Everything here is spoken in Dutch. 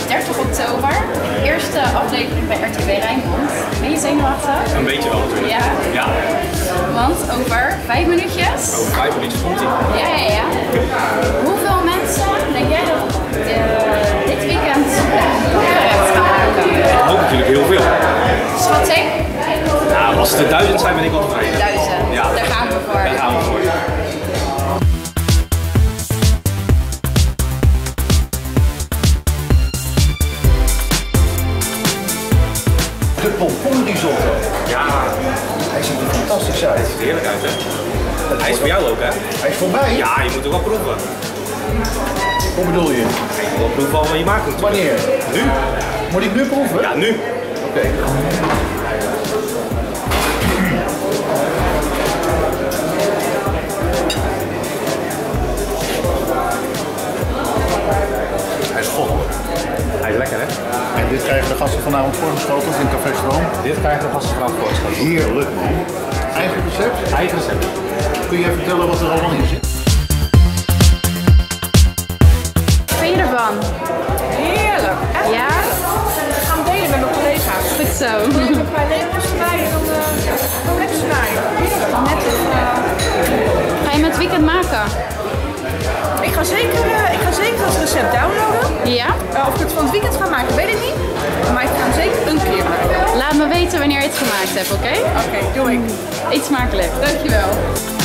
30 oktober. Eerste aflevering bij RTW Rijnmond. Ben je zenuwachtig? Een beetje wel natuurlijk. Ja. Ja. Want over 5 minuutjes. Over 5 minuutjes komt hij. Ja. Hoeveel mensen denk jij dat dit weekend Boekarest gaan maken? Ik hoop natuurlijk heel veel. Schatting? Nou, als het er 1000 zijn ben ik wel tevreden. 1000. Ja. Daar gaan we voor. Daar gaan we voor. De pomponrisotto. Ja, Hij ziet er fantastisch uit. het ziet er heerlijk uit hè. Hij is voor jou ook hè? Hij is voor mij? Ja, je moet ook wel proeven. Hoe bedoel je? Je moet wel proeven van wat je maakt natuurlijk. Wanneer? Nu? Moet ik nu proeven? Ja, nu. Oké. Hij is goddelijk. Hij is lekker hè? En dit krijgen de gasten vanavond voorgeschoteld in Café Stroom. Dit krijgen we gasten vanaf voorstel. Heerlijk man. Eigen recept? Eigen recept. Kun je even vertellen wat er allemaal in zit? Wat vind je ervan? Heerlijk. Echt? Ja? We gaan delen met mijn collega's. Goed zo. Ik heb een paar lepels erbij en dan gewoon lekker snijden. Net Ga je met het weekend maken? ik ga zeker dat recept downloaden. Ja? Of ik het van het weekend ga maken, weet ik niet. Maar ik ga hem zeker een keer maken. Laat me weten wanneer je het gemaakt hebt, oké? Oké, doe ik. Eet smakelijk. Dankjewel.